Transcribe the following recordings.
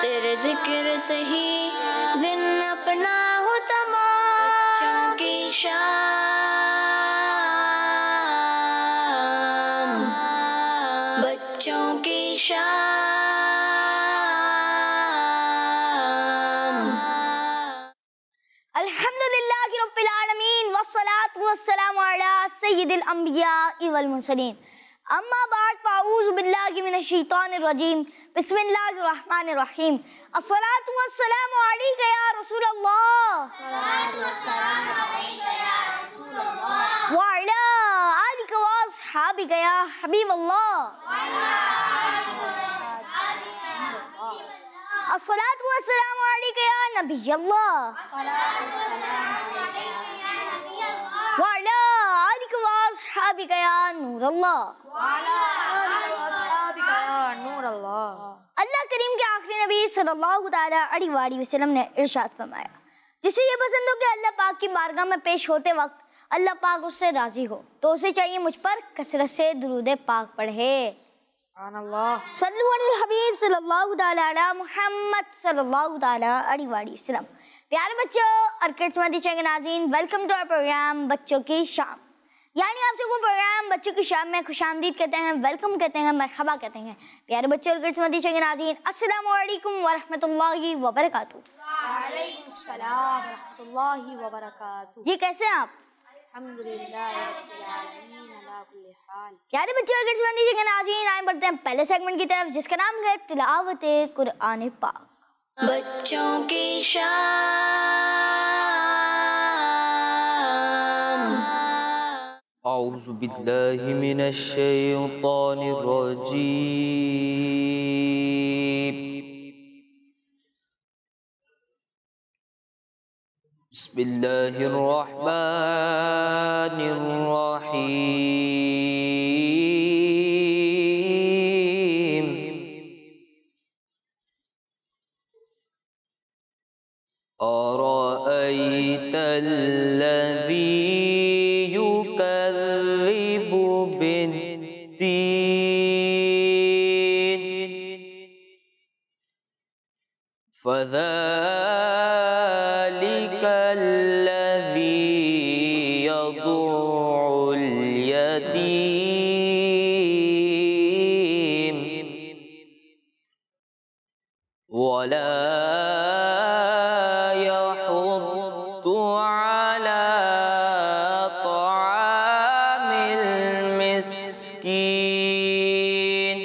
तेरे जिक्र से ही दिन अपना हो तमाम। बच्चों की शाम, बच्चों की शाम। अल्हम्दुलिल्लाहि रब्बिल आलमीन वस्सलातु वस्सलामु अला सय्यिदिल अंबिया वल मुरसलीन। अम्मा बाद फ़अऊज़ु बिल्लाहि मिनश शैतानिर रजीम। बिस्मिल्लाहिर रहमानिर रहीम। अस्सलातु वस्सलामु अलैका या रसूलल्लाह। अस्सलातु वस्सलामु अलैका या रसूलल्लाह व अला आलिका व अस्हाबिका या हबीबल्लाह। अस्सलातु वस्सलामु अलैका या नबियल्लाह व अला आलिका व अस्हाबिका या नूरल्लाह। अल्लाह करीम के आखिरी नबी सल्लल्लाहु तआला अलैहि वसल्लम ने इरशाद फरमाया, जिसे ये पसंद हो कि अल्लाह पाक की बारगाह में पेश होते वक्त अल्लाह पाक उससे राजी हो तो उसे चाहिए मुझ पर कसरत से दुरूद पाक पढ़े। सल्लु अलल हबीब सल्लल्लाहु तआला अला मुहम्मद सल्लल्लाहु तआला अलैहि वसल्लम। प्यारे बच्चों और किड्स मदरसा के नाज़रीन, वेलकम टू आवर प्रोग्राम बच्चों की शाम। यानी आप सबको प्रोग्राम बच्चों की शाम में खुशामदीद कहते हैं, वेलकम कहते हैं, मरहबा कहते हैं। प्यारे बच्चों और किड्स मदरसा के नाज़रीन, अस्सलामु अलैकुम व रहमतुल्लाहि व बरकातुहू। वालेकुम सलाम व रहमतुल्लाहि व बरकातुहू। जी कैसे हैं आप? अल्हम्दुलिल्लाह रब्बिल आलमीन अला कुल्ली हाल। प्यारे बच्चों और किड्स मदरसा के नाज़रीन, आए बढ़ते हैं पहले सेगमेंट की तरफ जिसका नाम है तिलावत कुरान पाक। बच्चों की शाम। औज़ु बिल्लाहि मिनश शैतानिर रजीम। बिस्मिल्लाहिर रहमानिर रहीम। अरअयतल्लज़ी युकज़्ज़िबु बिद्दीन फ़ज़ालिकल्लज़ी यदुउल यतीम वला यहुद्दु अला तआमिल मिस्कीन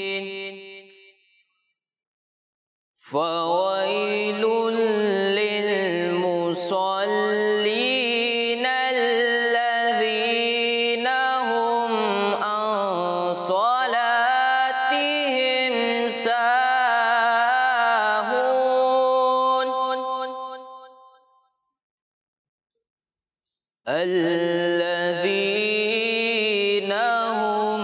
फ़वैलुल लिलमुसल्लीन अल्लज़ीना हुम अन सलातिहिम साहून الذين هم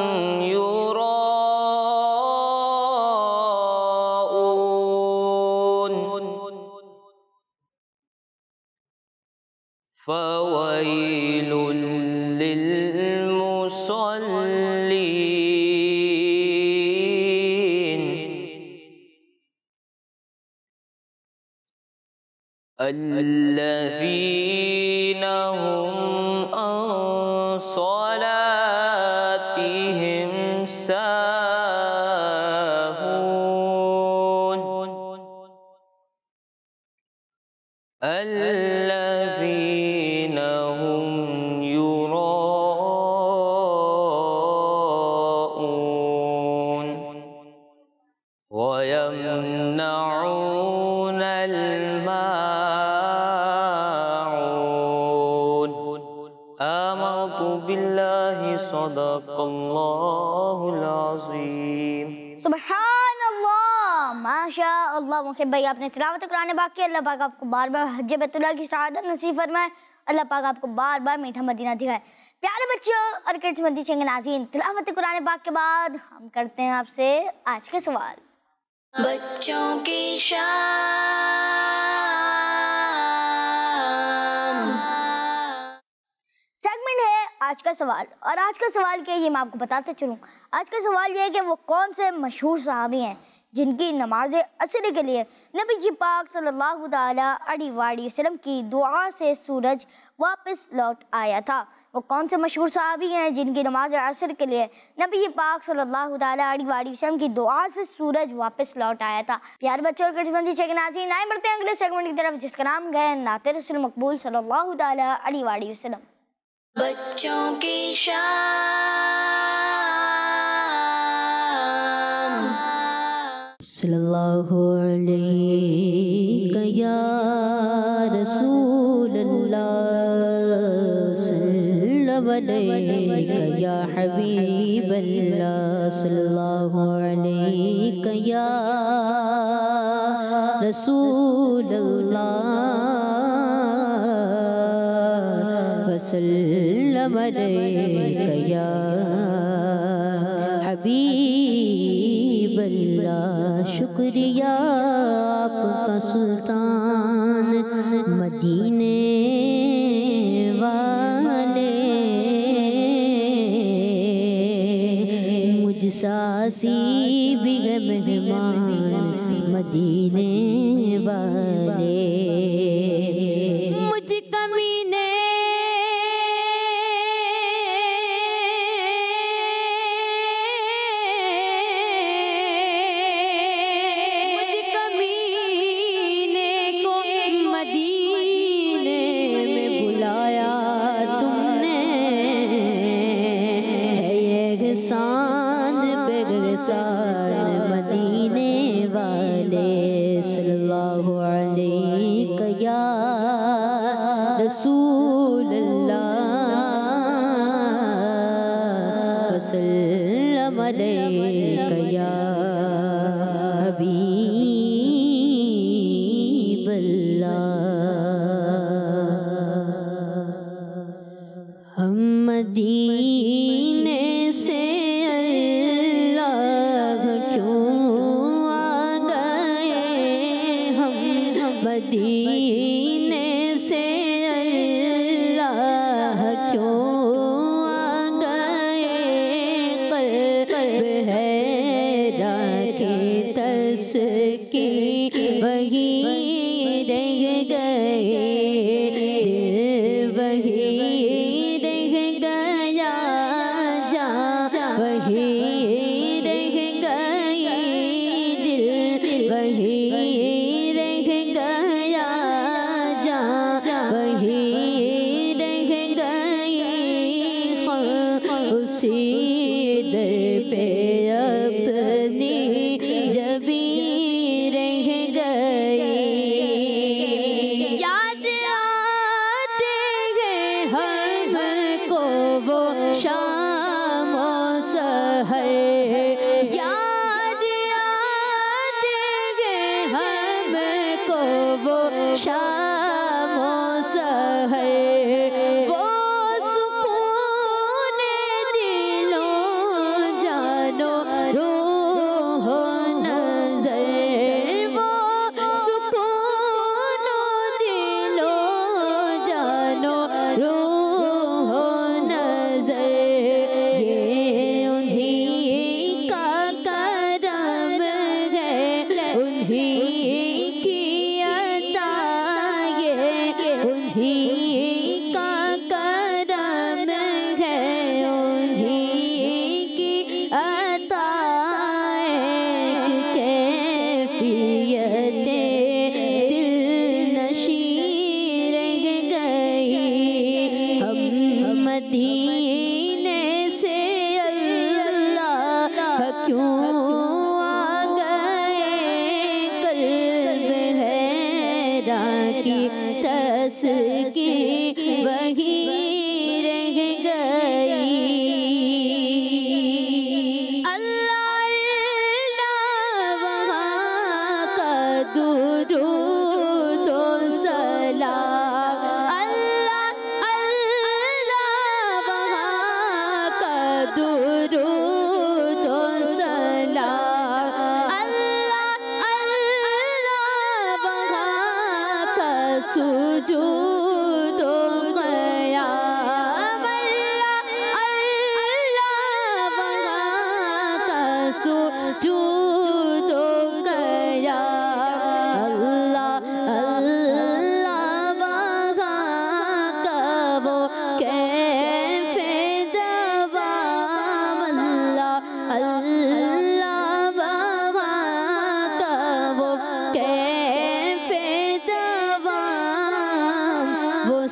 يراءون فويل للمصلين الذين هم عن صلاتهم ساهون الذين هم يراءون ويمنعون الماعون آمنت بالله صدق الله العظيم। सुबहान अल्लाह, माशा अल्लाह। मुखिब भाई आपने तिलावत कुरान पाक की, अल्लाह पाक आपको बार बार हज बैतुल्लाह की सआदत नसीब फरमाए, अल्लाह पाक आपको बार बार मीठा मदीना दिखाए। प्यारे बच्चों और किड्स मदरसा के नाज़रीन, तिलावत कुरान पाक के बाद हम करते हैं आपसे आज के सवाल। बच्चों की शाम। सेगमेंट है आज का सवाल। और आज का सवाल क्या है ये मैं आपको बताते चलूँ। आज का सवाल ये है कि वो कौन से मशहूर सहाबी हैं जिनकी नमाज असर के लिए नबी जी पाक सल्लल्लाहु अलैहि वसल्लम की दुआ से सूरज वापस लौट आया था। वो कौन से मशहूर सहाबी हैं जिनकी नमाज असर के लिए नबी जी पाक सल्लल्लाहु अलैहि वसल्लम की दुआ से सूरज वापस लौट आया था। प्यार बच्चों और कटबंदी चेक नाज़रीन, आए बढ़ते हैं अगले सेगमेंट की तरफ जिसका नाम है नाते रसूल मकबूल सल्लल्लाहु अलैहि वसल्लम। बच्चों की शान सल्लल्लाहु अलैहि या रसूल अल्लाह, सल्लल्लाहु अलैहि या हबीब अल्लाह, सल्लल्लाहु अलैहि या रसूल अल्लाह, वसल्लम अलैहि या हबीब अल्लाह। शुक्रिया आपका सुल्तान मदीने वाले, मुझसासी भी है मेहमान मदीने वाले। मुझ कमीने मदीने वाले, सल्लल्लाहु अलैहि या रसूल अल्लाह, वसल्लम अलैहि या हबीब अल्लाह। हम मदीने से मदीने से अल्लाह क्यों आ गए, क़ल्ब है जाके तस्की वही रह गए, दिल वही रह गया, जा वही रह गई, दिल वही सुजूद क़याम अल्लाह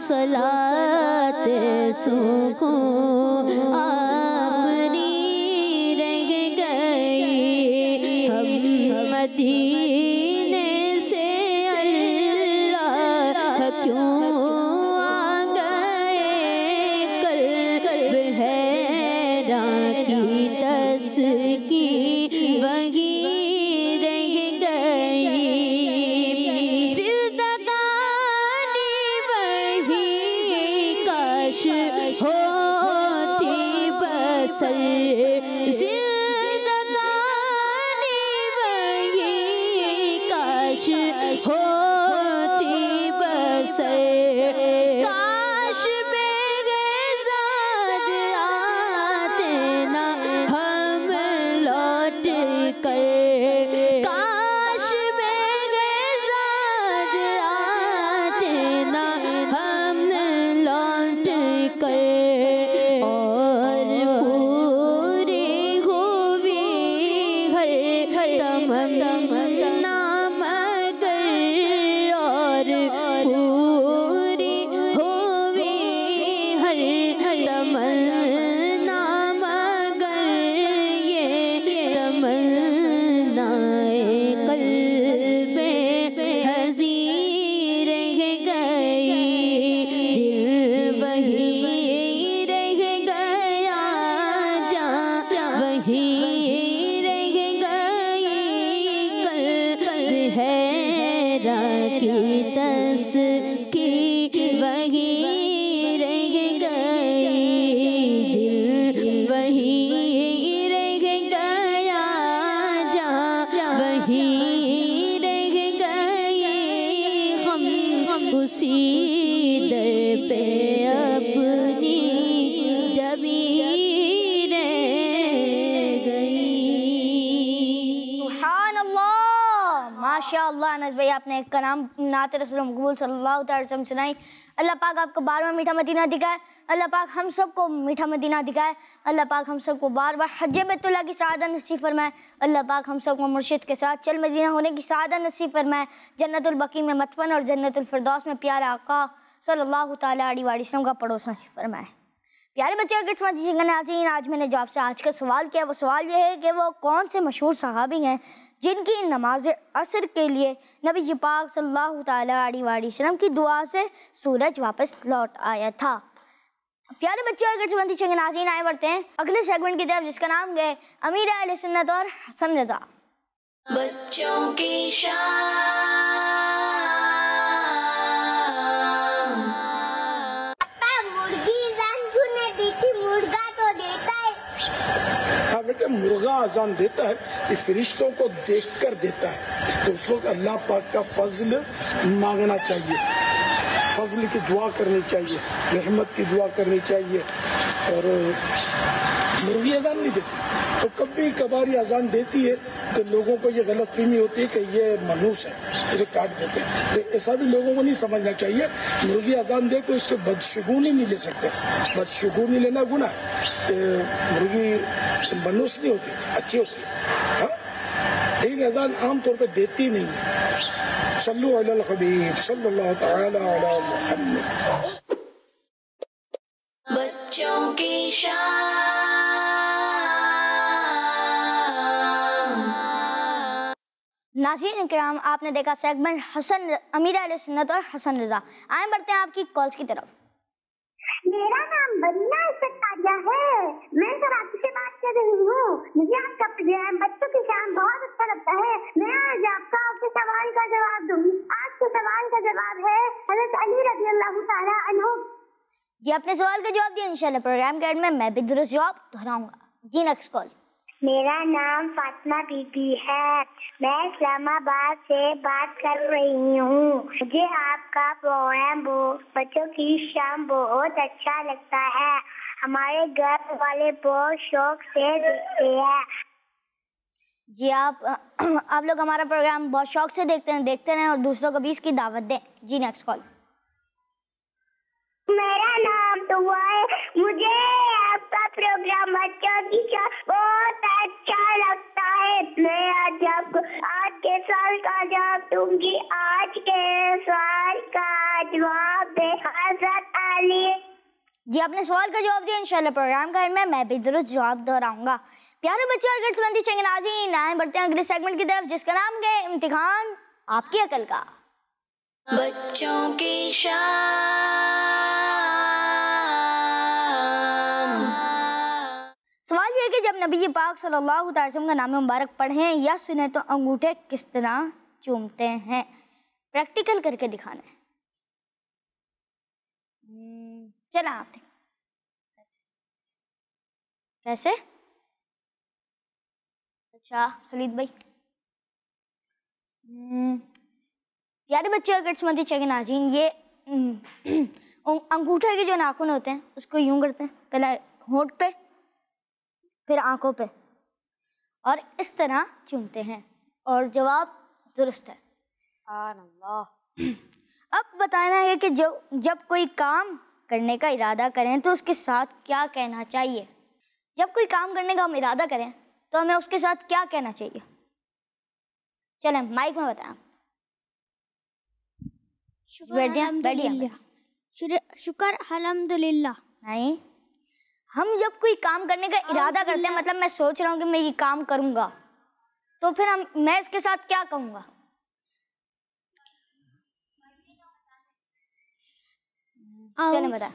सलात सुकून आफरी रह गई हम मदीने से अल्लाह क्यों आ गए कल्ब हैरां की तस्कीर वही रह गई जिंदगानी वही काश होती बसर जिंदगानी वही काश होती बसर काश बेगज़ाद आते ना हम लौट कर काश बेगज़ाद आते ना हम लौट कर और पूरी हुई हर तमन्ना मगर और पूरी हुई हर तमन्ना मगर ये तमन्नाए क़ल्बे हज़ीर रह गई दिल वही रह गया जा वही रह गई कल्ब हैरां की तस्कीर वही रह गई दिल वही रह गया जा वही रह गई हम उसी दर पे अपनी जबी रह गई। सुभान अल्लाह, माशाअल्लाह। अनस भाई आपने एक कलाम नात रसूल मकबूल सल्लल्लाहु अलैहि वसल्लम सुनाई। अल्लाह पाक आपको बार बार मीठा मदीना दिखाए। अल्लाह पाक हम सबको मीठा मदीना दिखाए। अल्लाह पाक हम सबको बार बार हज बैतुल्लाह की सआदत नसीब फरमाए। अल्लाह पाक हम सबको मुर्शिद के साथ चल मदीना होने की सआदत नसीब फरमाए। जन्नतुल बकी में मतवन और जन्नतुल फिरदौस में प्यारे आका सल्लल्लाहु तआला अलैहि वसल्लम का पड़ोस नसीब फरमाए। प्यारे बच्चे और किस्मत नाज़रीन, आज मैंने जो आपसे आज का सवाल किया वो सवाल ये है कि वो कौन से मशहूर सहाबी हैं जिनकी नमाज असर के लिए नबी जी पाक सल्लल्लाहु तआला अलैहि वसल्लम की दुआ से सूरज वापस लौट आया था। प्यारे बच्चे और किस्मत नाज़रीन, आए बढ़ते हैं अगले सेगमेंट की तरफ जिसका नाम है अमीर अहले सुन्नत और हसन रज़ा। बच्चों की शान बेटे मुर्गा अजान देता है कि फरिश्तों को देखकर देता है, तो उस वक्त अल्लाह पाक का फजल मांगना चाहिए, फजल की दुआ करनी चाहिए, रहमत की दुआ करनी चाहिए। और मुर्गी अजान नहीं देती, तो कभी कभार अजान देती है तो लोगों को ये गलत फहमी होती है कि ये मनूस है, इसे काट देते हैं। तो ऐसा भी लोगों को नहीं समझना चाहिए। मुर्गी अजान दे तो इसको बदशगुनी नहीं ले सकते, बदशगुनी लेना गुनाह है। मुर्गी मनूस नहीं होती, अच्छी होती है, लेकिन अजान आमतौर पर देती नहीं है। सल्लु अलल हबीब सल्लल्लाहु तआला अला मुहम्मद। बच्चों की शान नाज़रीन किराम, आपने देखा सेगमेंट हसन अमीर अहले सुन्नत और हसन रज़ा। आए बढ़ते हैं आपकी कॉल्स की तरफ। मेरा नाम बन्ना सत्तारिया है, मैं कराची से बात कर रही हूँ। मुझे आपका प्रोग्राम बच्चों की शान बहुत अच्छा लगता है। मैं आज आपके सवाल का जवाब दूंगी। आज के सवाल का जवाब है हज़रत अली रज़ी अल्लाह तआला अन्हु। जी, अपने सवाल का जवाब दिया। इंशाल्लाह प्रोग्राम के एंड में मैं भी दुरुस्त जवाब दोहराऊंगा। जी, नेक्स्ट कॉल। मेरा नाम फातिमा बीबी है, मैं इस्लामाबाद से बात कर रही हूँ। मुझे आपका प्रोग्राम बच्चों की शान बहुत अच्छा लगता है। हमारे घर वाले बहुत शौक से देखते हैं। जी, आप लोग हमारा प्रोग्राम बहुत शौक से देखते हैं और दूसरों को भी इसकी दावत दें। जी, नेक्स्ट कॉल। मेरा नाम दुआ है, मुझे आपका प्रोग्राम बच्चों की शान बहुत अच्छा लगता है। मैं आज आपको आज के सवाल का जवाब दूंगी। आज के सवाल का जवाब है हज़रत जी आपने सवाल का जवाब दिया। इंशाल्लाह प्रोग्राम का एंड में मैं भी दुरुस्त जवाब दोहराऊंगा। प्यारे बच्चे और किड्स चंगे नाज़रीन, आए बढ़ते हैं अगले सेगमेंट की तरफ जिसका नाम है इम्तिहान आपकी अकल का। बच्चों की शान। सवाल यह है कि जब नबी पाक सल्लल्लाहु अलैहि वसल्लम का नाम मुबारक पढ़ें या सुने तो अंगूठे किस तरह चूमते हैं? प्रैक्टिकल करके दिखाना है। चला आप देखें कैसे। अच्छा सलीद भाई। प्यारे बच्चे और किड्स के नाज़रीन, ये अंगूठे के जो नाखून होते हैं उसको यूं करते हैं, पहले होंठ पे फिर आंखों पे और इस तरह चूमते हैं और जवाब दुरुस्त है। अब बताना है कि जब कोई काम करने का इरादा करें तो उसके साथ क्या कहना चाहिए? जब कोई काम करने का हम इरादा करें तो हमें उसके साथ क्या कहना चाहिए? चलें माइक में बताएं। शुक्र अल्हम्दुलिल्लाह। नहीं, हम जब कोई काम करने का इरादा करते हैं, मतलब मैं सोच रहा हूँ कि मैं ये काम करूँगा, तो फिर मैं इसके साथ क्या कहूँगा? चलें बताएं।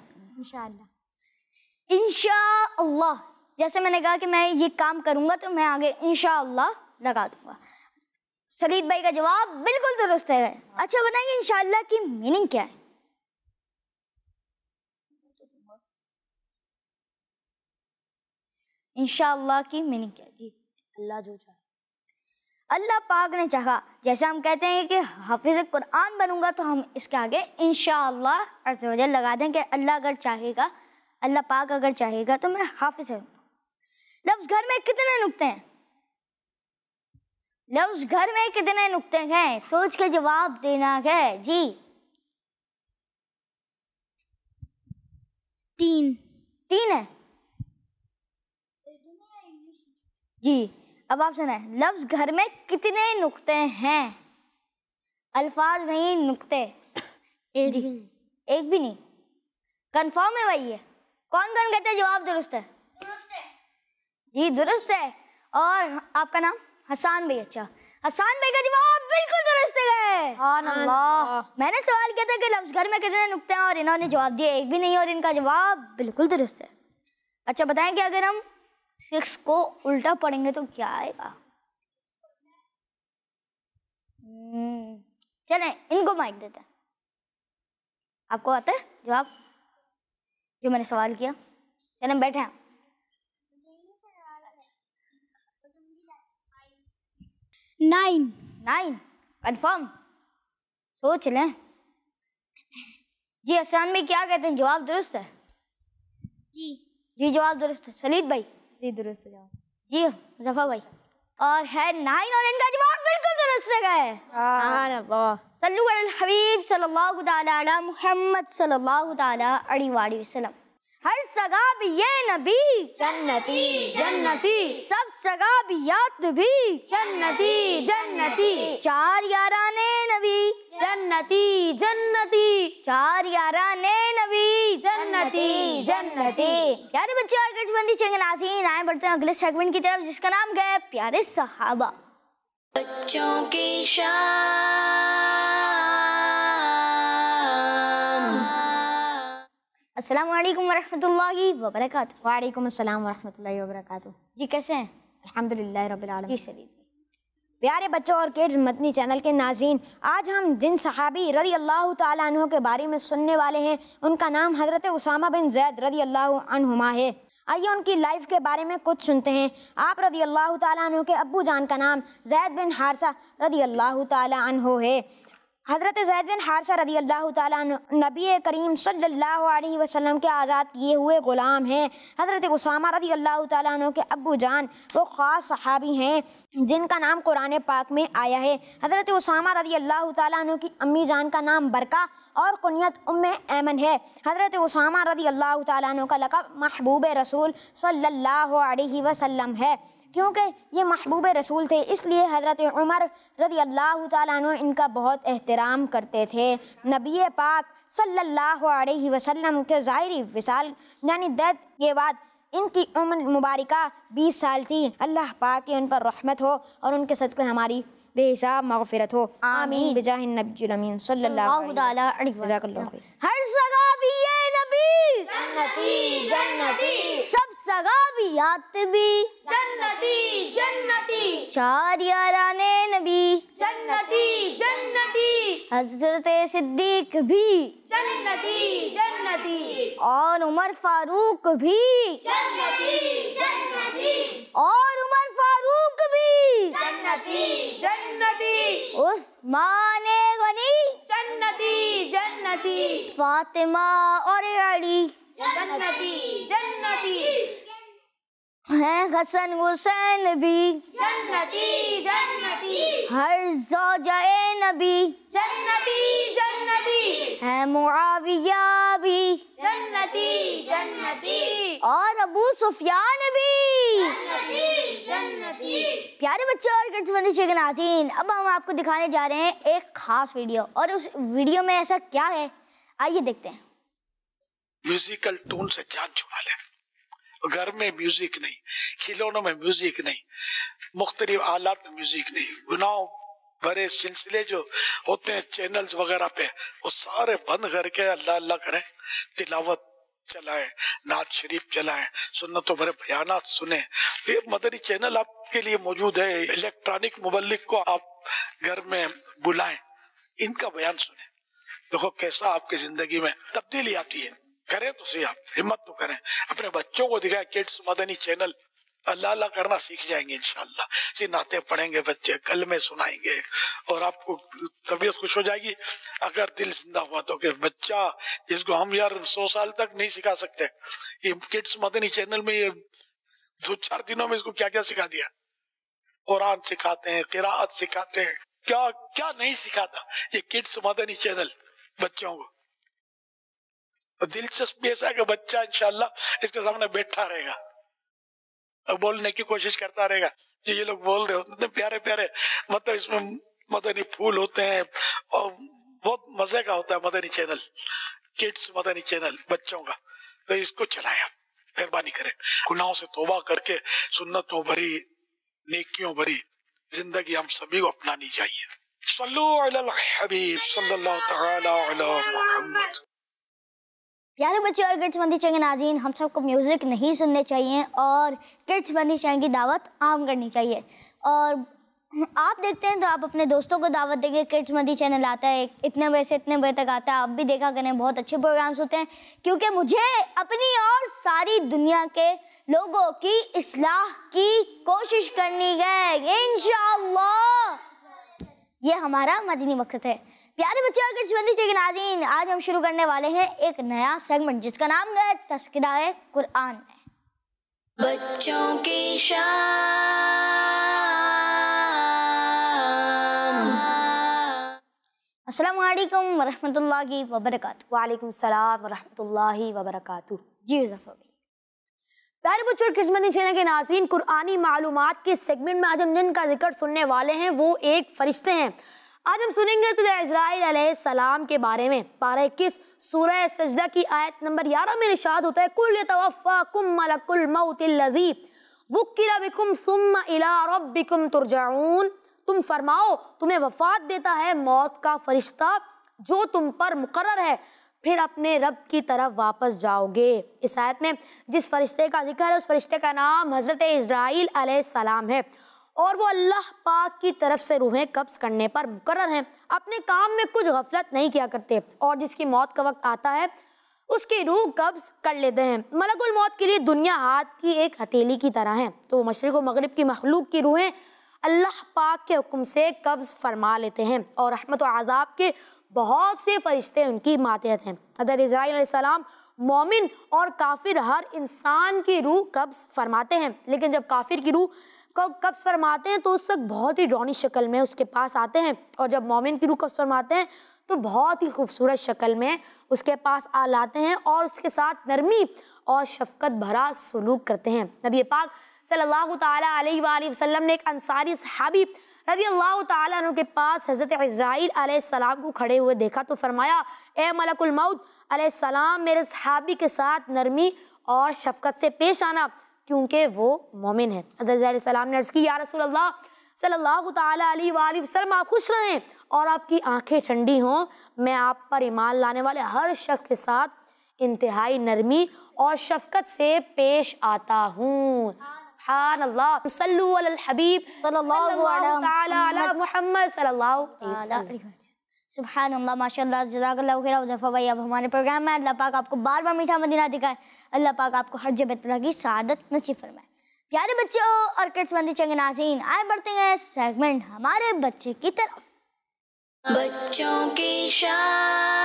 इंशाअल्लाह। जैसे मैंने कहा कि मैं ये काम करूँगा तो मैं आगे इंशाअल्लाह लगा दूँगा। सलीद भाई का जवाब बिल्कुल दुरुस्त है। अच्छा बताएंगे इंशाअल्लाह की मीनिंग क्या है? इंशाअल्लाह की मीनिंग क्या है? जी अल्लाह जो चाहे, अल्लाह पाक ने चाहा। जैसे हम कहते हैं कि हाफिज़ कुरान बनूंगा तो हम इसके आगे इंशाअल्लाह अज़्ज़ व जल लगा दें कि अल्लाह अगर चाहेगा, अल्लाह पाक अगर चाहेगा तो मैं हाफिज़ हूँ। लफ्ज़ घर में कितने नुक्ते हैं? लफ्ज़ घर में कितने नुक्ते हैं? सोच के जवाब देना है जी। 3 है जी। अब आप सुने, लफ्ज़ घर में कितने नुक्ते हैं? अल्फाज नहीं, नुक्ते। एक भी नहीं। कंफर्म है भाई? ये कौन कौन कहते हैं जवाब दुरुस्त है? जी दुरुस्त है। और आपका नाम? हसान भाई। अच्छा हसान भाई का जवाब बिल्कुल दुरुस्त है। मैंने सवाल किया था कि लफ्ज़ घर में कितने नुक्ते हैं और इन्होंने जवाब दिया एक भी नहीं, और इनका जवाब बिल्कुल दुरुस्त है। अच्छा बताएं कि अगर हम 6 को उल्टा पढ़ेंगे तो क्या आएगा? चलें इनको माइक देते हैं। आपको आता है जवाब जो मैंने सवाल किया? चलें बैठे हैं। 9 कंफर्म? सोच लें जी। हसन में क्या कहते हैं? जवाब दुरुस्त है जी जवाब दुरुस्त है। सलीद भाई? जी दुरुस्त है जवाब जी। मुज़फ़्फ़र भाई? और है 9 और इनका जवाब बिल्कुल दुरुस्त है। सल्लु अलल हबीब सल्लल्लाहु तआला अला मुहम्मद सल्लल्लाहु तआला अलैहि वसल्लम। हर सगा भी ये नबी जन्नती जन्नती, सब सगा भी याद भी जन्नती जन्नती, 4 याराने नबी जन्नती जन्नती, 4 याराने नबी जन्नती जन्नती। प्यारे बच्चे और गठबंदी चंगे नाज़रीन, आए बढ़ते हैं अगले सेगमेंट की तरफ जिसका नाम है प्यारे सहाबा। बच्चों की शान। अस्सलाम वालेकुम वरहमतुल्लाहि वबरकातुहू। वालेकुम अस्सलाम वरहमतुल्लाहि वबरकातुहू। जी कैसे हैं? अल्हम्दुलिल्लाह रब्बिल आलमीन। जी सलीम। प्यारे बच्चों और किड्स मदनी चैनल के नाज़रीन, आज हम जिन सहाबी रज़ी अल्लाह ताला अन्हु के बारे में सुनने वाले हैं उनका नाम हज़रत उसामा बिन ज़ैद रज़ी अल्लाह अन्हुमा है। आइए उनकी लाइफ के बारे में कुछ सुनते हैं। आप रज़ी अल्लाह ताला अन्हु के अब्बू जान का नाम ज़ैद बिन हारिसा रज़ी अल्लाह ताला अन्हु है। हज़रत ज़ैद बिन हारिसा रज़ी अल्लाह ताला अन्हु नबी करीम सल्लल्लाहु अलैहि वसल्लम के आज़ाद किए हुए ग़ुलाम हैं। हज़रत उसामा रज़ी अल्लाह ताला अन्हु के अब्बू जान वो ख़ास सहाबी हैं जिनका नाम कुरान पाक में आया है। हज़रत उसामा रज़ी अल्लाह ताला अन्हु की अम्मी जान का नाम बरका और कुनियत उम्मे ऐमन है। हज़रत उसामा रज़ी अल्लाह ताला अन्हु का लक़ब महबूब रसूल सल्लल्लाहु अलैहि वसल्लम है। क्योंकि ये महबूब रसूल थे, इसलिए हज़रत उमर रज़ी अल्लाह ताला अन्हु इनका बहुत एहतराम करते थे। नबी पाक सल्लल्लाहु अलैहि वसल्लम के ज़ाहिरी विसाल यानी डेथ के बाद इनकी उम्र मुबारका 20 साल थी। अल्लाह पाक की उन पर रहमत हो और उनके सदक़े हमारी बेहिसाब मग़फ़िरत हो। आमीन बिजाहिन नबील अमीन सल्लल्लाहु अलैहि वसल्लम। हर सगाबिये नबी जन्नती जन्नती, सब सगाबियात भी जन्नती जन्नती, चार याराने नबी जन्नती जन्नती, हजरत सिद्दीक भी जन्नती जन्नती, और उमर फारूक भी जन्नती जन्नती, और उमर फारूक भी जन्नती जन्नती, उस्मान गनी जन्नती जन्नती, फातिमा और अली जन्नती जन्नती, हैं हसन हुसैन भी जन्नती जन्नती, हर ज़ौजाए नबी जन्नती जन्नती, है मुआविया भी जन्नती जन्नती, और अबू सुफियान भी। जन्नती जन्नती। प्यारे बच्चों और किड्स नाज़रीन, अब हम आपको दिखाने जा रहे हैं एक खास वीडियो, और उस वीडियो में ऐसा क्या है आइए देखते हैं। म्यूजिकल टून से जान छुड़ा ले। घर में म्यूजिक नहीं, खिलौनों में म्यूजिक नहीं, मुख्तलिफ आलात में म्यूजिक नहीं, गुनाह भरे सिलसिले जो होते हैं चैनल्स वगैरह पे, वो सारे बंद करके अल्लाह अल्लाह करें, तिलावत चलाएं, नात शरीफ चलाएं, सुन्नतों भरे बयानात सुने। ये मदनी चैनल आपके लिए मौजूद है। इलेक्ट्रॉनिक मुबल्लिग को आप घर में बुलाएं, इनका बयान सुने, देखो कैसा आपकी जिंदगी में तब्दीली आती है। करें तो सही, आप हिम्मत तो करें, अपने बच्चों को दिखाएं। किड्स मदनी चैनल अल्लाह अल्लाह करना सीख जाएंगे इंशाअल्लाह। सी नाते पढ़ेंगे बच्चे, कलमे सुनाएंगे और आपको तबीयत खुश हो जाएगी। अगर दिल जिंदा हुआ तो कि बच्चा जिसको हम यार 100 साल तक नहीं सिखा सकते, ये किड्स मदनी चैनल में ये 2-4 दिनों में इसको क्या क्या सिखा दिया। कुरान सिखाते हैं, किराअत सिखाते हैं, क्या क्या नहीं सिखाता ये किड्स मदनी चैनल बच्चों को। दिलचस्पी ऐसा है कि बच्चा इंशाअल्लाह इसके सामने बैठा रहेगा और बोलने की कोशिश करता रहेगा। ये लोग बोल रहे होते हैं प्यारे प्यारे, मतलब इसमें मदनी फूल होते हैं और बहुत मजे का होता है Madani channel, kids Madani channel बच्चों का। तो इसको चलाएं, आप मेहरबानी करें, गुनाहों से तौबा करके सुन्नतों भरी नेकियों भरी जिंदगी हम सभी को अपनानी चाहिए। सल्लु अलल हबीब सल्लल्लाहु तआला अला मुहम्मद। प्यारे बच्चे और किड्स मंदी चैनल नाज़रीन, हम सबको म्यूज़िक नहीं सुनने चाहिए और किड्स मंदी चैनल की दावत आम करनी चाहिए। और आप देखते हैं तो आप अपने दोस्तों को दावत देंगे, किड्स मंदी चैनल आता है इतने बजे से इतने बजे तक आता है, आप भी देखा करें, बहुत अच्छे प्रोग्राम्स होते हैं। क्योंकि मुझे अपनी और सारी दुनिया के लोगों की इस्लाह की कोशिश करनी है इंशाअल्लाह, ये हमारा मदनी मकसद है। प्यारे बच्चे और किड्स मंदी चैनल नाज़रीन, आज हम शुरू करने वाले हैं एक नया सेगमेंट जिसका नाम है तज़किरा कुरान में। बच्चों की शान। अस्सलाम वालेकुम वरहमतुल्लाहि वबरकातुहू। वालेकुम सलाम वरहमतुल्लाहि वबरकातुहू। जी ज़फ़र। प्यारे बच्चों और किड्स मंदी चैनल के नाज़रीन, कुरानी मालूमात के सेगमेंट में आज हम जिनका जिक्र सुनने वाले हैं वो एक फरिश्ते हैं। आज हम सुनेंगे इज़राइल अलैहिस्सलाम के बारे में। पारा 21 सूरह सजदा की आयत नंबर 11 में इरशाद होता है, कुल यतवफ़्फ़ाकुम मलकुल मौतिल्लज़ी वुक्किला बिकुम सुम्मा इला रब्बिकुम तुरजाऊन। तुम फरमाओ तुम्हें वफात देता है मौत का फरिश्ता जो तुम पर मुकर्रर है, फिर अपने रब की तरफ वापस जाओगे। इस आयत में जिस फरिश्ते का जिक्र है उस फरिश्ते का नाम हज़रत इज़राइल अलैहिस्सलाम है और वो अल्लाह पाक की तरफ से रूहें कब्ज़ करने पर मुकर्रर हैं। अपने काम में कुछ गफलत नहीं किया करते और जिसकी मौत का वक्त आता है उसकी रूह कब्ज़ कर लेते हैं। मलकुल मौत के लिए दुनिया हाथ की एक हथेली की तरह है, तो मशरिक़ व मगरिब की मखलूक की रूहें अल्लाह पाक के हुक्म से कब्ज़ फरमा लेते हैं और रहमत व अज़ाब के बहुत से फरिश्ते उनकी मातहत हैं। हज़रत इज़राइल अलैहिस्सलाम मोमिन और काफिर हर इंसान की रूह कब्ज़ फरमाते हैं, लेकिन जब काफिर की रूह कब्ज़ फरमाते हैं तो उस वक्त बहुत ही डरावनी शक्ल में उसके पास आते हैं और जब मोमिन की रूह कब्ज़ फरमाते हैं तो बहुत ही खूबसूरत शक्ल में उसके पास लाते हैं और उसके साथ नरमी और शफकत भरा सलूक करते हैं। नबी पाक सल्लल्लाहु ताला अलैहि वसल्लम ने एक अंसारी सहाबी रज़ी अल्लाह ताला अन्हु के पास हज़रत इज़राइल अलैहिस्सलाम को खड़े हुए देखा तो फरमाया, ए मलकुल मौत अलैहिस्सलाम, मेरे सहाबी के साथ नरमी और शफकत से पेश आना क्योंकि वो मोमिन है। हज़रत अलैहिस्सलाम ने अर्ज़ की, या रसूल अल्लाह सल्लल्लाहु ताला अलैहि वसल्लम, आप खुश रहें और आपकी आंखें ठंडी हों, मैं आप पर ईमान लाने वाले हर शख्स के साथ इंतहाई नरमी और शफकत से पेश आता हूँ। सुभान अल्लाह, सल्लु अलल हबीब सल्लल्लाहु ताला अला मुहम्मद सल्लल्लाहु अलैहि वसल्लम। सुभान अल्लाह, माशाअल्लाह, जज़ाकल्लाहु खैर। हुज़ैफा भाई अब हमारे प्रोग्राम में, अल्लाह पाक आपको बार बार मीठा मदीना दिखाए, अल्लाह पाक आपको हर जगह तरह की सआदत नसीब फरमाए। प्यारे बच्चों और किड्स मंदी चंगे नाज़रीन, आए बढ़ते हैं सेगमेंट हमारे बच्चे की तरफ। बच्चों की शान।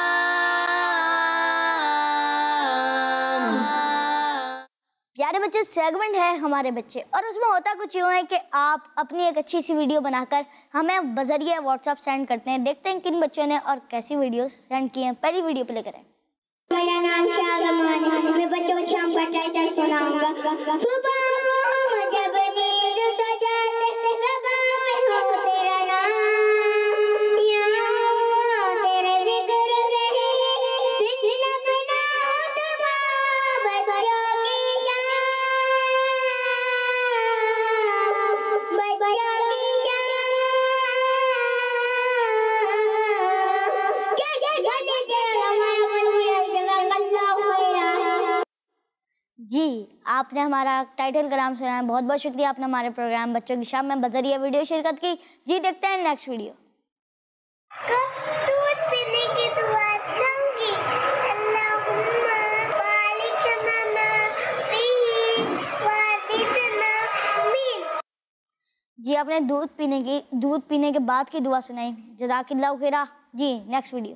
प्यारे बच्चे, सेगमेंट है हमारे बच्चे और उसमें होता कुछ यूँ है कि आप अपनी एक अच्छी सी वीडियो बनाकर हमें बजरिए व्हाट्सएप सेंड करते हैं। देखते हैं किन बच्चों ने और कैसी वीडियो सेंड की हैं। पहली वीडियो प्ले करें। मेरा नाम शाहजमान है, मैं बच्चों को शाम का टाइटल सुनाऊंगा। सुबह को जब नींद सजाते लगा मैं हो तेरा नाम, यहाँ तेरे जिक्र रहे दिन अपना हो तमाम। बच्चों की शान, बच्चों की शान, क्या गाने तेरा हमारा मन जी, आपने हमारा टाइटल कलाम सुनाया, बहुत बहुत शुक्रिया। आपने हमारे प्रोग्राम बच्चों की शाम में बजरिया वीडियो शिरकत की। जी, देखते हैं नेक्स्ट वीडियो। दूध पीने की दुआ दूंगी, अल्लाहुम्मा बालिकना फीही वादितना मीन। जी, आपने दूध पीने के बाद की दुआ सुनाई, जज़ाकिल्लाहु खैरा। जी, नेक्स्ट वीडियो।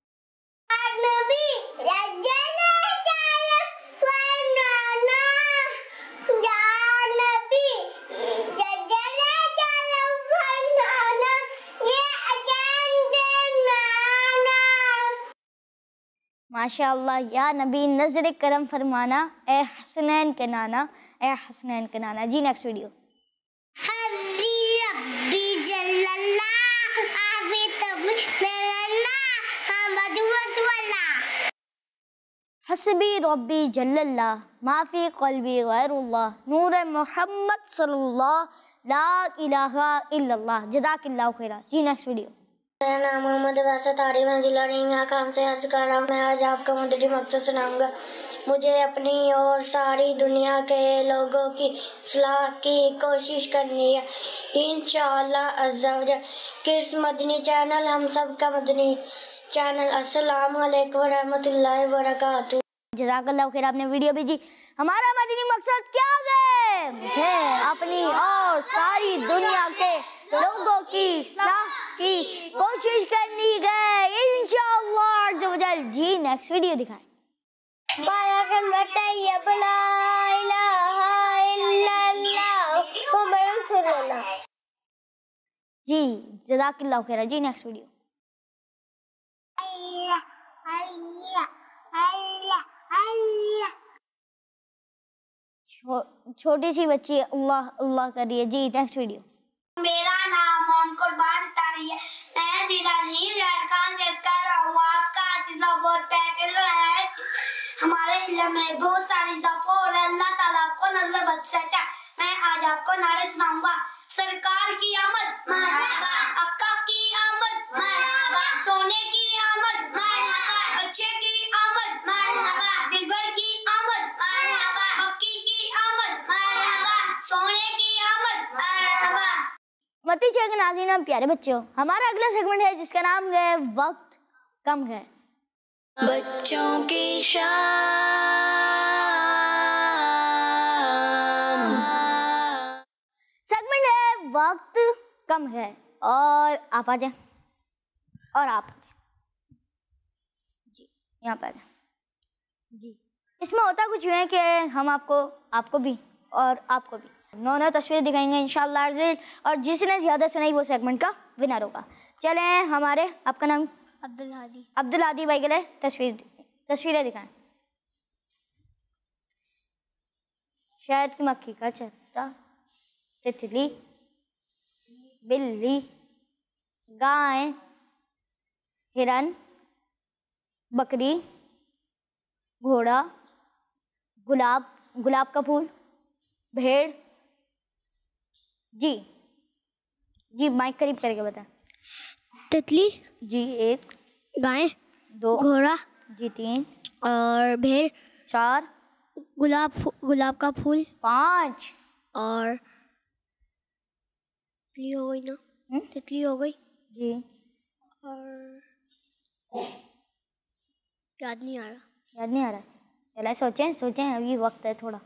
माशाअल्लाह, या नबी नजर करम फरमाना, ए हसनैन के नाना, ए हसनैन के नाना। जी, नेक्स्ट वीडियो। हस्बी रब्बी जल्लल्लाह माफी क़ल्बी गैरुल्लाह नूर मोहम्मद सल्लल्लाहु ला इलाहा इल्लल्लाह। जज़ाकिल्लाहु खैरा। जी, नेक्स्ट वीडियो। मेरा नाम मोहम्मद वैसा तारी मैं जिला रिंगा काम से अर्ज कर रहा हूँ। मैं आज आपको मदरी मकसद सुनाऊंगा। मुझे अपनी और सारी दुनिया के लोगों की सलाह की कोशिश करनी है इंशाअल्लाह अज़्ज़ा वजल। किड्स मदनी चैनल, हम सब का मदनी चैनल। अस्सलाम वालेकुम व रहमतुल्लाहि व बरकातहू। जज़ाकल्लाहु खैर, आपने वीडियो भेजी। हमारा मदनी मकसद क्या है? अपनी और सारी दुनिया के लोगों की सलाह की कोशिश करनी है इंशाअल्लाह अज़्ज़ा वजल। जी, नेक्स्ट वीडियो दिखाएं। जी, जज़ाकिल्लाहु खैर। जी, नेक्स्ट वीडियो। छोटी सी बच्ची अल्लाह अल्लाह कर रही है। जी, नेक्स्ट वीडियो। मेरा नाम मोहम्मद कुर्बान तारी है, मैं जिला झारखंड से कर रहा हूँ। आपका जिला बहुत बेहतर रहा है। हमारे जिले में बहुत सारी सफो और अल्लाह ताला आपको नजर बच सका। मैं आज आपको नारे सुनाऊंगा। सरकार की आमद मरहबा, अक्का की आमद मरहबा, सोने की आमद मरहबा, अच्छे की आमद मरहबा, दिलबर की आमद मरहबा, हक्की की आमद मरहबा, सोने की आमद मरहबा। मती चेक नाज़रीन, प्यारे बच्चों, हमारा अगला सेगमेंट है जिसका नाम है वक्त कम है। बच्चों की शान। सेगमेंट है वक्त कम है और आप आ जाए और आप आ जाए। जी, यहाँ पर जी, इसमें होता कुछ है कि हम आपको भी और आपको भी नौ तस्वीरें दिखाएंगे इंशाअल्लाह अर्ज़िल, और जिसने ज़्यादा सुनाई वो सेगमेंट का विनर होगा। चलें, हमारे आपका नाम अब्दुल हादी भाई के लिए तस्वीरें दिखाएं। शहद की मक्खी का छत्ता, तितली, बिल्ली, गाय, हिरन, बकरी, घोड़ा, गुलाब का फूल, भेड़। जी माइक करीब करके बताएं। तितली, जी 1, गाय, 2, घोड़ा, जी 3, और भेड़, 4, गुलाब का फूल, 5, और तितली हो गई ना? तितली हो गई। जी और याद नहीं आ रहा। चले सोचें अभी वक्त है थोड़ा।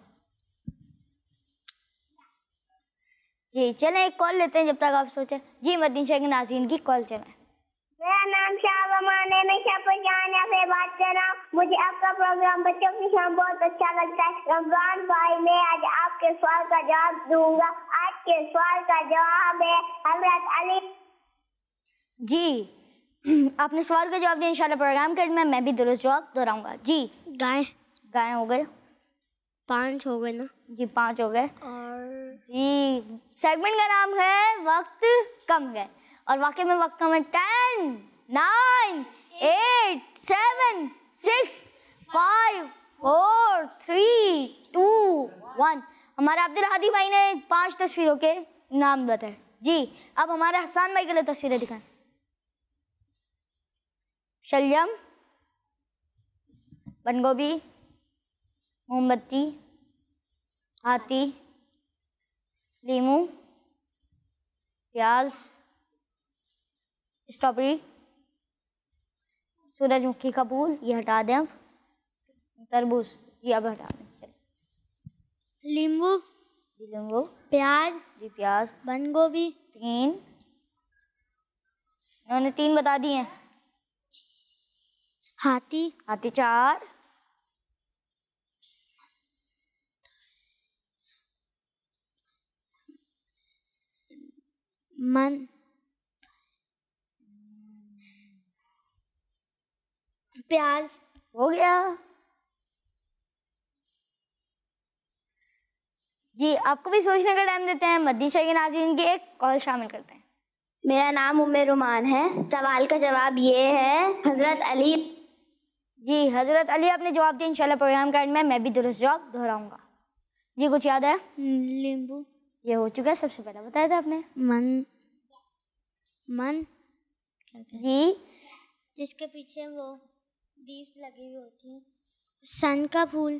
जी चलें एक कॉल लेते हैं जब तक आप सोचें। जी मदीन शहर के नाज़रीन की कॉल चलें। मेरा नाम शाहजहान है, मैं शाहजहानिया से बात कर रहा हूँ। मुझे आपका प्रोग्राम बच्चों की शाम बहुत अच्छा लगता है। रमजान भाई, मैं आज आपके सवाल का जवाब दूंगा। आज के सवाल का जवाब है हजरत अली। जी आपने सवाल का जवाब दिया, इंशाल्लाह प्रोग्राम के में मैं भी दुरुस्त जवाब दोहराऊंगा। जी गाय हो गए, 5 हो गए ना? जी 5 हो गए। और जी सेगमेंट का नाम है वक्त कम है, और वाकई में वक्त कम है। 10, 9, 8, 7, 6, 5, 4, 3, 2, 1। हमारे अब्दुल हादी भाई ने 5 तस्वीरों के नाम बताए। जी अब हमारे हसन भाई के लिए तस्वीरें दिखाएं। शलजम, बंद गोभी, मोमबत्ती, हाथी, लीमू, प्याज, स्ट्रॉबेरी, सूरजमुखी का फूल, ये हटा दें अब। तरबूज, जी अब हटा दें। लींबू, जी लींबू, प्याज, जी प्याज, बंद गोभी, 3, उन्होंने 3 बता दिए हैं। हाथी, 4, मन, प्याज हो गया। जी आपको भी सोचने का टाइम देते हैं। मदीन शहर के नाज़रीन की एक कॉल शामिल करते हैं। मेरा नाम उम्मे रुमान है। सवाल का जवाब ये है हजरत अली। जी हजरत अली आपने जवाब दिया, इंशाल्लाह प्रोग्राम का एंड में मैं भी दुरुस्त जवाब दोहराऊंगा। जी कुछ याद है? लींबू, ये हो चुका है, सबसे पहले बताया था आपने। मन जी जिसके पीछे वो दीप लगी हुई होती है, सन का फूल।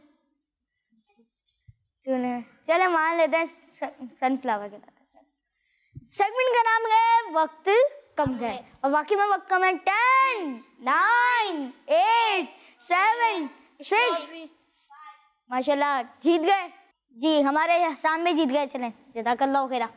चले मान लेते हैं सनफ्लावर के साथ। सेगमेंट का नाम है वक्त कम है, और वाकई में वक्त कम है। 10, 9, 8, 7, 6। माशाल्लाह जीत गए। जी हमारे हसान में जीत गए। चलें जज़ाकल्लाह खैरा।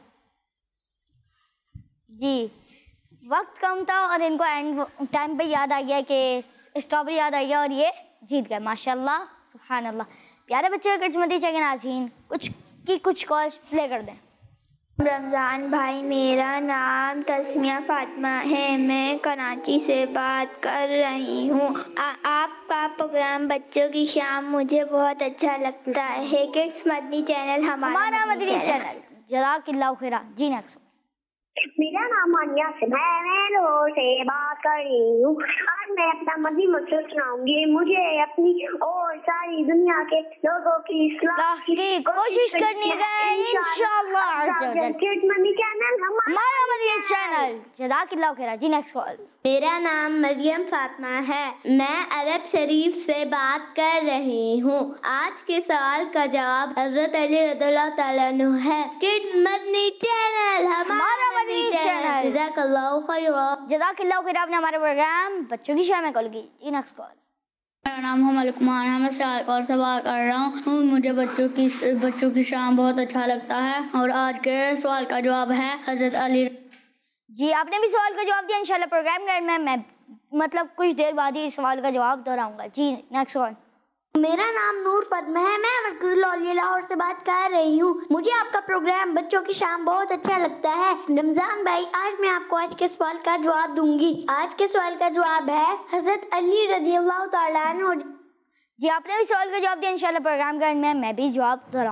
जी वक्त कम था और इनको एंड टाइम पे याद आ गया कि स्ट्रॉबेरी याद आ गया और ये जीत गए। माशाल्लाह सुभान अल्लाह। प्यारे बच्चे किस्मती चाहिए नाज़रीन कुछ कॉल प्ले कर दें। रमज़ान भाई, मेरा नाम तस्मिया फातिमा है, मैं कराची से बात कर रही हूँ। आपका प्रोग्राम बच्चों की शाम मुझे बहुत अच्छा लगता है। किड्स मदनी चैनल हमारा मदनी चैनल। जज़ाकल्लाह खैरा। जी नेक्स्ट। मेरा नाम मानिया है, मैं लाहौर से बात कर रही हूँ। आज मैं अपना मदनी मकसद सुनाऊंगी। मुझे अपनी और सारी दुनिया के लोगों की इस्लाह की कोशिश करनी है इंशाअल्लाह। मदनी चैनल हमारा मदनी चैनल। जज़ाकल्लाह खैरा। जी नेक्स्ट कॉल। मेरा नाम मरियम फातिमा है, मैं अरब शरीफ से बात कर रही हूँ। आज के सवाल का जवाब हजरत अली रज़ियल्लाहु ताला अन्हु है। किड्स मदनी चैनल हमारा मदनी चैनल। जज़ाकल्लाहु खैरा। जज़ाकल्लाह खैरा। आपने हमारे प्रोग्राम बच्चों की शाम में कॉल की। जी नेक्स्ट कॉल। मेरा नाम मोहम्मद कुमार है, मैं सियालकोट से बात कर रहा हूँ। मुझे बच्चों की शाम बहुत अच्छा लगता है, और आज के सवाल का जवाब है हजरत अली। जी आपने भी सवाल का जवाब दिया। इंशाल्लाह प्रोग्राम में मैं कुछ देर बाद ही सवाल का जवाब दोहराऊंगा। जी नेक्स्ट कॉल। मेरा नाम नूर फतमा है, मैं मरकज़ुल औलिया लाहौर से बात कर रही हूँ। मुझे आपका प्रोग्राम बच्चों की शाम बहुत अच्छा लगता है। रमजान भाई, आज मैं आपको आज के सवाल का जवाब दूंगी। आज के सवाल का जवाब है हजरत अली रज़ियल्लाहु ताला अन्हु। जी आपने भी सवाल का जवाब दिया। इंशाल्लाह प्रोग्राम में मैं भी जवाब दोहराऊंगा।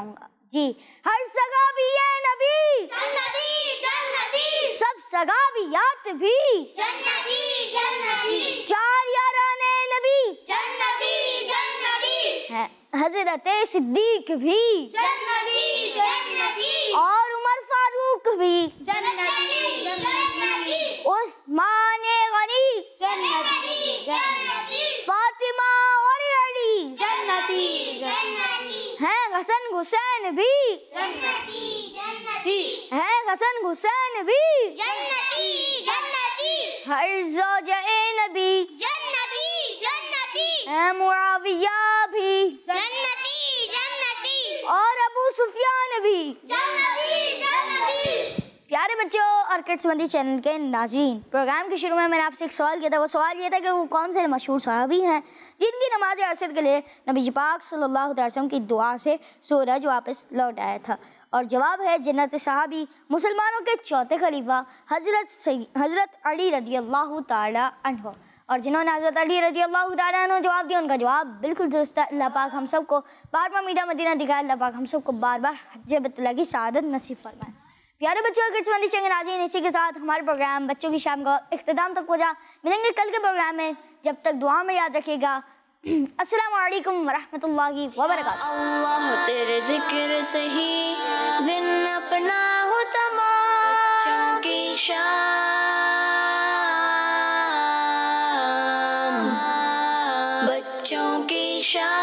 जी। हर सगा भी ये नबी जन्नती जन्नती, सब सगाबियात भी जन्नती जन्नती, चार याराने नबी जन्नती जन्नती, है हजरत सिद्दीक भी जन्नती जन्नती, और उमर फारूक भी जन्नती जन्नती, उस्मान गनी जन्नती जन्नती, फातिमा और अली जन्नती जन्नती, हैं हसन हुसैन भी जन्नती जन्नती, हैं हसन हुसैन भी जन्नती जन्नती, हर ज़ौजे नबी जन्नती जन्नती, हैं मुआविया भी जन्नती जन्नती, और अबू सुफियान भी। जन्नती जन्नती। प्यारे बच्चों और किड्स मंदी चैनल के नाज़रीन, प्रोग्राम के शुरू में मैंने आपसे एक सवाल किया था। वो सवाल ये था कि वो कौन से मशहूर सहाबी हैं जिनकी नमाज असर के लिए नबी जी पाक सल्लल्लाहु अलैहि वसल्लम की दुआ से सूरज वापस लौट आया था। और जवाब है जन्नत सहाबी मुसलमानों के चौथे खलीफा हज़रत अली रज़ी अल्लाह ताला अन्हु। और जिन्होंने हज़रत अली रज़ी अल्लाह ताला अन्हु जवाब दिया, उनका जवाब बिल्कुल दुरुस्त है। अल्लाह पाक हम सबको बार बार मीठा मदीना दिखाए। अल्लाह पाक हम सबको बार बार हज्ज बैतुल्लाह की सआदत नसीब फरमाए। प्यारे बच्चों और किड्स मंदी चैनल नाज़रीन, इसी के साथ हमारे प्रोग्राम बच्चों की शाम का इख्तिताम तक पहुँचा। मिलेंगे कल के प्रोग्राम में, जब तक दुआ में याद रखिएगा। अस्सलामु अलैकुम वरहमतुल्लाहि वबरकातुहू। अल्लाह तेरे जिक्र से ही दिन अपना हो तमाम, बच्चों की शाम, बच्चों की शाम।